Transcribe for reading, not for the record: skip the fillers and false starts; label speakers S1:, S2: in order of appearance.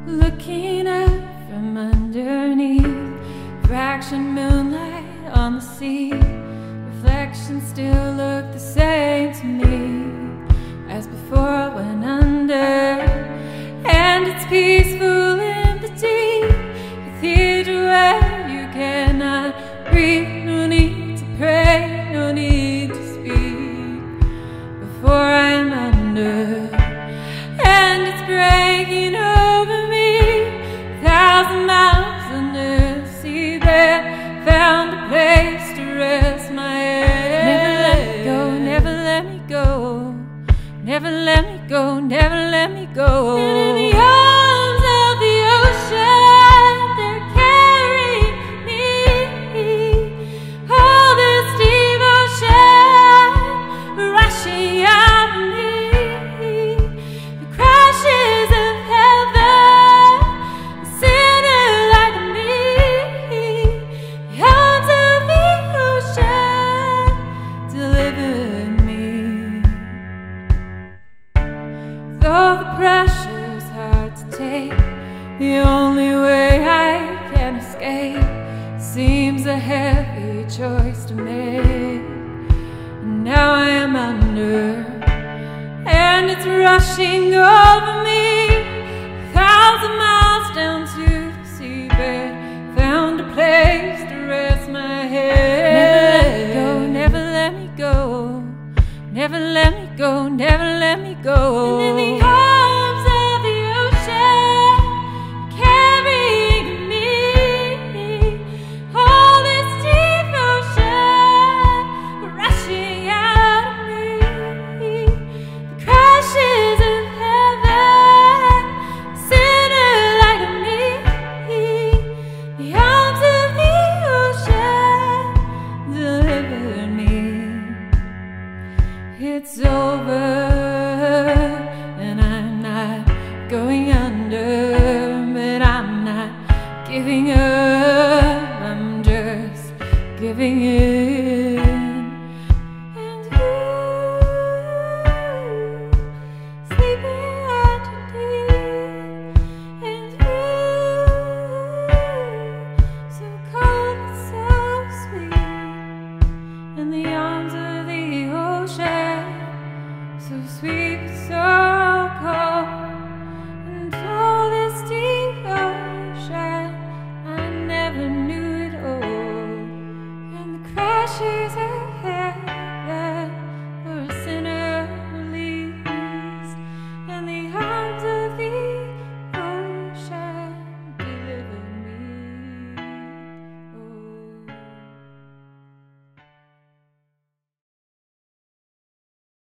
S1: looking up from underneath, fraction moonlight on the sea. Reflections still look the same to me as before I went under. And it's peaceful in the deep cathedral where you cannot breathe. No need to pray, no need to speak before I'm under. And it's breaking over me, 1,000 miles under the seabed. Found a place to rest my head. Never let me go, never let me go, never let me go, never let me go. And in the arms of the ocean, they're carrying me. All this devotion rushing out of me. The crashes of heaven, a sinner like me. The arms of the ocean delivered me. Though the pressure's hard to take, the only way I can escape seems a heavy choice to make. And now I am under, and it's rushing over me, 1,000 miles down to the seabed. Found a place to rest my head. Never let me go, never let me go, never let me go, never let me go. And in the arms of the ocean, carrying me. All this devotion rushing out of me. The crashes of heaven, sinner like me. The arms of the ocean delivered me. It's over, and I'm not going under, but I'm not giving up. I'm just giving it